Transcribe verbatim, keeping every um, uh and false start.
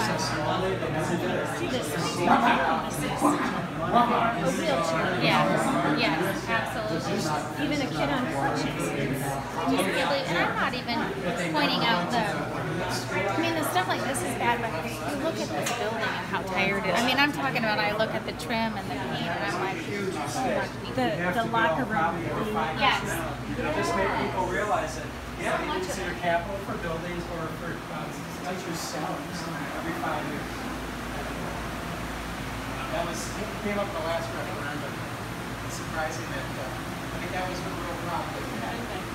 so small. This assist. A wheelchair. Yeah, yes, absolutely. Even a kid on crutches. I just really, and I'm not even pointing out the, I mean, the stuff like this is bad, but you look at this building and how tired it is. I mean, I'm talking about, I look at the trim and the paint and I'm like, oh my. The, the locker room. Yes. Just make people realize that, yeah, you consider capital for buildings or for uh, teachers' salaries every five years. That was, came up in the last referendum. It's surprising that, uh, I think that was a real problem that we had.